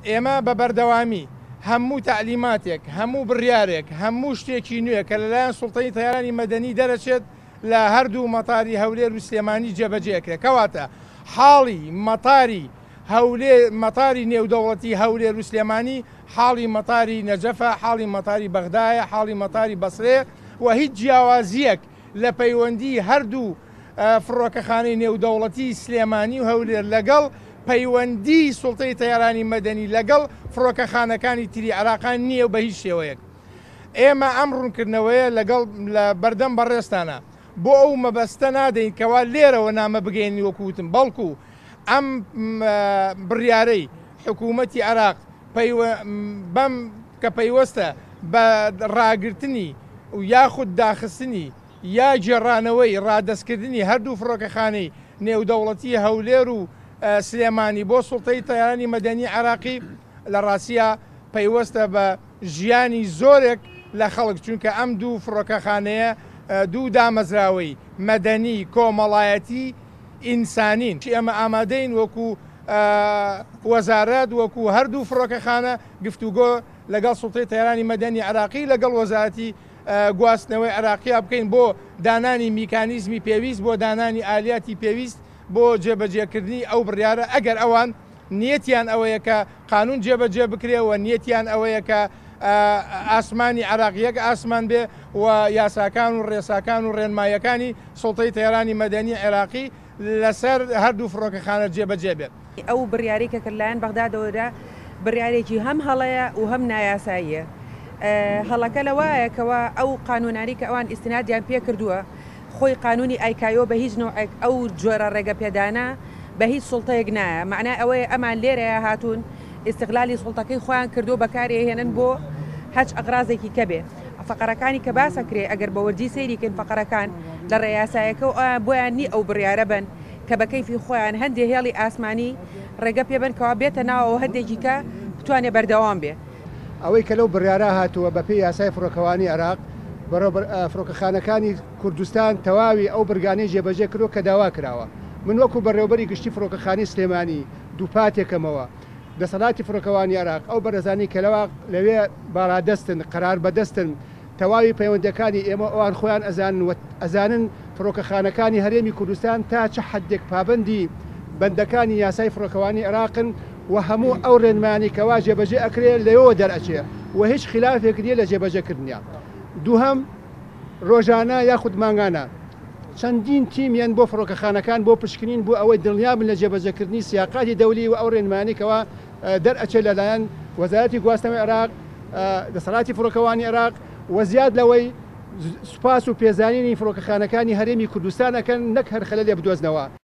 ئێمە بە بەردەوامی هەموو تعلیماتێک هەموو بڕیارێک هەموو شتێکی نوێ کە لەلایەن سوڵتەی تەیارانی مەدەنی دەرەچێت لە هەردوو مەتاری هەولێر و سلێمانی جێبەجێکرێت. کەواتە حاڵی مەتاری نێودەوڵەتی هەولێر و سلێمانی حاڵی مەتاری نەجەفە، حاڵی مەتاری بەغدایە، حاڵی مەتاری بەسرێ و هیچ جیاوازیەک لە پەیوەندی هەردوو فڕۆکەخانەی نێودەوڵەتی سلێمانی و هەولێر لەگەڵ پەیوەندی سوڵتەی تەیارانی مەدەنی لەگەڵ فڕۆکەخانەکانی تری عێراقان نییە و بە هیچ شێوەیەک. ئێمە ئەم ڕوونکردنەوەیە لەگەڵ بەردەم بەڕێستانە بۆ ئەو مەبەستە نادەین کەوا لێرەوە نامە بگەێنی وەکوتم، بەڵکو ئەم بڕیارەی حکوومەتی عێراق بەم کە پەیوەستە بە ڕاگررتنی و یاخود داخستنی یا جێڕانەوەی ڕادەستکردنی هەردوو فڕۆکەخانەی نێودەوڵەتی هەولێر و سلێمانی بۆ سوڵتەی تەیارانی مەدەنی عێراقی لە ڕاستیە پەیوەستە بە ژیانی زۆرێک لە خەڵک، چونکە ئەم دوو فڕۆکەخانەیە دوو دامەزراوەی مەدەنی کۆمەڵایەتی ئینسانین. ئێمە ئامادەین وەکو وەزارەت وەکو هەردوو فڕۆکەخانە گفتوگۆ لەگەڵ سوڵتەی تەیارانی مەدەنی عێراقی لەگەڵ وەزارەتی گواستنەوەی عێراقیا بکەین بۆ دانانی میکانیزمی پێویست، بۆ دانانی ئالیاتی پێویست بۆ جێبەجێکردنی ئەو بڕیارە ئەگەر ئەوان نیەتیان ئەوەیە کە قانون جێبەجێ بکرێەوە، نیەتیان ئەوەیە کە ئاسمانی عێراقیەک ئاسمان بێ و یاساکان و ڕێساکان و ڕێنمایەکانی سوڵتەی تەیارانی مەدەنی عێراقی لەسەر هەردوو فڕۆکەخانە جێبەجێ بێت. ئەو بڕیاری کە کردلایەن بەغدادەوەدا بڕیارێکی هەم هەڵەیە و هەم نایاساییە. هەڵەکە لەوایەکەوە ئەو قانوناری کە ئەوان ئیستنادیان پێ کردووە خۆی قانونی ئایکایۆ بە هیچ نوعێک ئەو جۆرە ڕێگە پێدانە بە هیچ سوڵتەیەک نایە. معنە ئەوەیە ئەمان لێرەیە هاتوون ئیستیغلالی سوڵتەکەی خۆیان کردو بەکارهێنن بۆ هەچ ئەغرازێکی کەبێ. فەقەرەکانی کە باسەکرێ ئەگەر بە وەرجی سەیریکەن فەقەرەکان لە ڕێیاسایەکە و بۆیان نی ئەو بڕیارە بن کە بە کەیفی خۆیان هەندێک هێڵی ئاسمانی ڕێگە پێبن کەوا بێتە ناوەوە هەندێکی کە بتوانێت بەردەوام بێ. ئەوەی کە لەو بڕیارە هاتووە بە پێی یاسای فڕۆکەوانی عێراق بەڕێوەبەر فڕۆکەخانەکانی کوردستان تەواوی ئەو بەرگانەی جێبەجێ کردو کە داوا کراوە. من وەکو بەڕێوەبەری گشتی فڕۆکەخانی سلێمانی دووپاتێکەمەوە دەسەڵاتی فڕۆکەوانی عێراق ئەو بەرەزانی کە لەوێ باڕادەستن قەرار بەدەستن تەواوی پەیوەندەکانی ئێمە ئەوان خۆیان ئەزانن فڕۆکەخانەکانی هەرێمی کوردستان تا چه حدێک پابەندی بەندەکانی یاسای فڕۆکەوانی عێراقن و هەموو ئەو ڕێنمانی کەوا جێبەجێ ئەکرێت لەوەوە دەرئەچێ و هیچ خلافێک نیە لە جێبەجێکردنیان. دووهەم ڕۆژانە یاخود مانگانە چەندین تیمیان بۆ فڕۆکەخانەکان بۆ پشکنین بۆ ئەوەی دڵنیابن لە جێبەجێکردنی سیاقاتی دەولی و ئەو ڕێنمانیکەوە دەرئەچێت لەلایەن وەزارەتی گواستنەوەی عێراق، دەسەڵاتی فڕۆکەوانی عێراق و زیاد لەوەی سوپاس و پێزانینی فڕۆکەخانەکانی هەرێمی کوردستانەکەن نەک هەر خەلە لێ بدۆزنەوە.